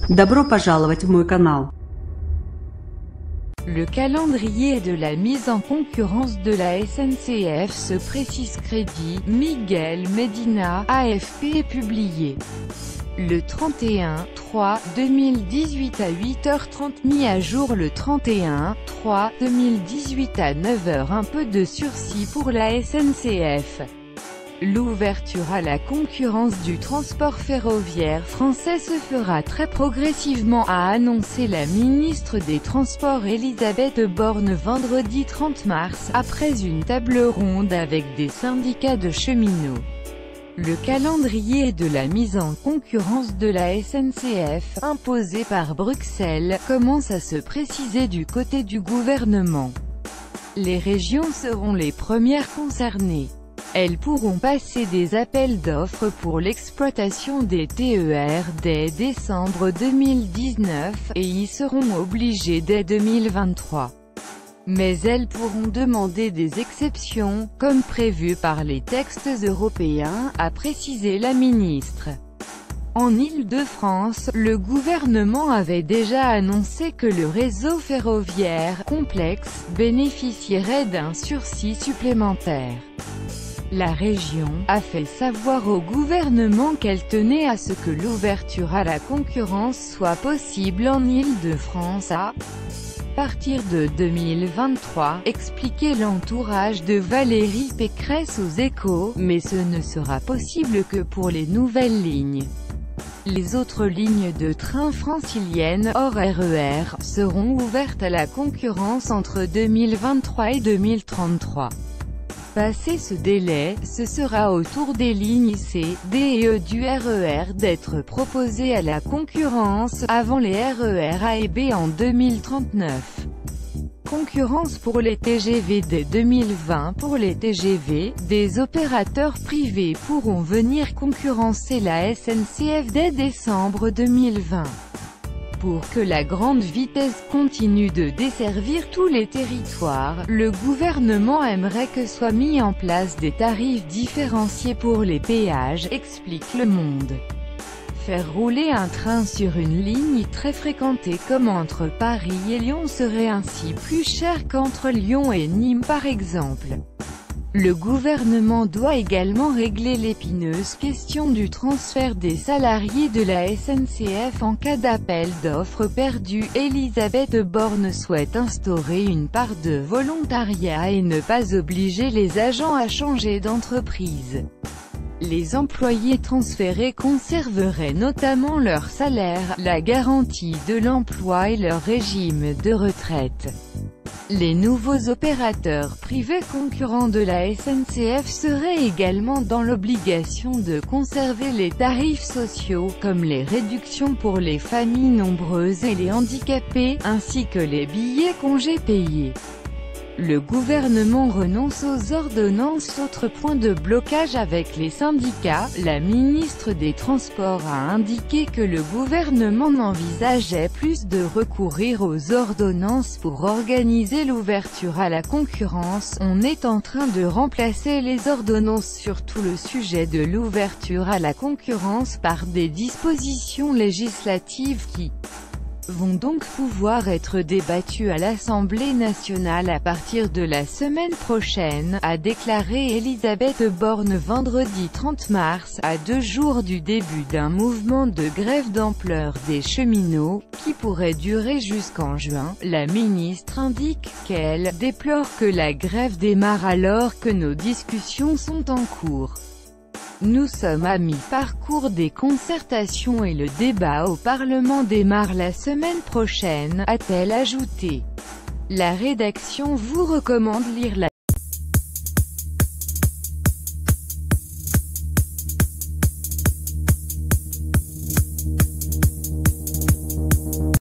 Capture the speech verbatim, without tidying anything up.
Добро пожаловать в мой канал. Le calendrier de la mise en concurrence de la S N C F se précise crédit, Miguel Medina, A F P est publié le trente et un trois deux mille dix-huit à huit heures trente, mis à jour le trente et un trois deux mille dix-huit à neuf heures. Un peu de sursis pour la S N C F. L'ouverture à la concurrence du transport ferroviaire français se fera très progressivement, a annoncé la ministre des Transports Elisabeth Borne vendredi trente mars, après une table ronde avec des syndicats de cheminots. Le calendrier de la mise en concurrence de la S N C F, imposé par Bruxelles, commence à se préciser du côté du gouvernement. Les régions seront les premières concernées. Elles pourront passer des appels d'offres pour l'exploitation des T E R dès décembre deux mille dix-neuf, et y seront obligées dès deux mille vingt-trois. Mais elles pourront demander des exceptions, comme prévu par les textes européens, a précisé la ministre. En Île-de-France, le gouvernement avait déjà annoncé que le réseau ferroviaire complexe bénéficierait d'un sursis supplémentaire. La région a fait savoir au gouvernement qu'elle tenait à ce que l'ouverture à la concurrence soit possible en Île-de-France à partir de deux mille vingt-trois, expliquait l'entourage de Valérie Pécresse aux Échos, mais ce ne sera possible que pour les nouvelles lignes. Les autres lignes de train franciliennes, hors R E R, seront ouvertes à la concurrence entre deux mille vingt-trois et deux mille trente-trois. Passé ce délai, ce sera au tour des lignes C, D et E du R E R d'être proposées à la concurrence, avant les R E R A et B en deux mille trente-neuf. Concurrence pour les T G V dès deux mille vingt. Pour les T G V, des opérateurs privés pourront venir concurrencer la S N C F dès décembre deux mille vingt. Pour que la grande vitesse continue de desservir tous les territoires, le gouvernement aimerait que soient mis en place des tarifs différenciés pour les péages, explique Le Monde. Faire rouler un train sur une ligne très fréquentée comme entre Paris et Lyon serait ainsi plus cher qu'entre Lyon et Nîmes par exemple. Le gouvernement doit également régler l'épineuse question du transfert des salariés de la S N C F en cas d'appel d'offres perdu. Elisabeth Borne souhaite instaurer une part de volontariat et ne pas obliger les agents à changer d'entreprise. Les employés transférés conserveraient notamment leur salaire, la garantie de l'emploi et leur régime de retraite. Les nouveaux opérateurs privés concurrents de la S N C F seraient également dans l'obligation de conserver les tarifs sociaux, comme les réductions pour les familles nombreuses et les handicapés, ainsi que les billets congés payés. Le gouvernement renonce aux ordonnances. Autre point de blocage avec les syndicats, la ministre des Transports a indiqué que le gouvernement n'envisageait plus de recourir aux ordonnances pour organiser l'ouverture à la concurrence. On est en train de remplacer les ordonnances sur tout le sujet de l'ouverture à la concurrence par des dispositions législatives qui vont donc pouvoir être débattues à l'Assemblée nationale à partir de la semaine prochaine, a déclaré Elisabeth Borne vendredi trente mars, à deux jours du début d'un mouvement de grève d'ampleur des cheminots, qui pourrait durer jusqu'en juin. La ministre indique qu'elle déplore que la grève démarre alors que nos discussions sont en cours. Nous sommes à mi-parcours des concertations et le débat au Parlement démarre la semaine prochaine, a-t-elle ajouté. La rédaction vous recommande lire la